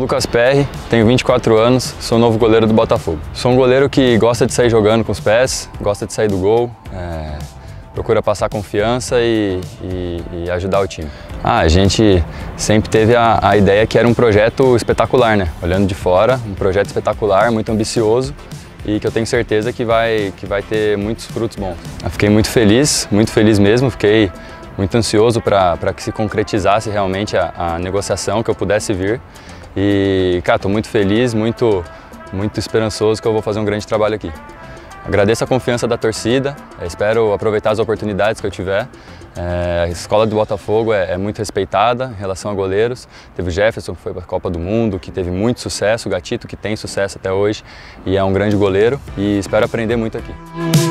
Lucas Perry, tenho 24 anos, sou novo goleiro do Botafogo. Sou um goleiro que gosta de sair jogando com os pés, gosta de sair do gol, procura passar confiança e ajudar o time. A gente sempre teve a ideia que era um projeto espetacular, né? Olhando de fora, um projeto espetacular, muito ambicioso e que eu tenho certeza que vai ter muitos frutos bons. Eu fiquei muito feliz mesmo, fiquei muito ansioso para que se concretizasse realmente a negociação, que eu pudesse vir. E, cara, estou muito feliz, muito esperançoso que eu vou fazer um grande trabalho aqui. Agradeço a confiança da torcida, espero aproveitar as oportunidades que eu tiver. A escola do Botafogo é muito respeitada em relação a goleiros. Teve o Jefferson, que foi para a Copa do Mundo, que teve muito sucesso, o Gatito, que tem sucesso até hoje e é um grande goleiro. E espero aprender muito aqui.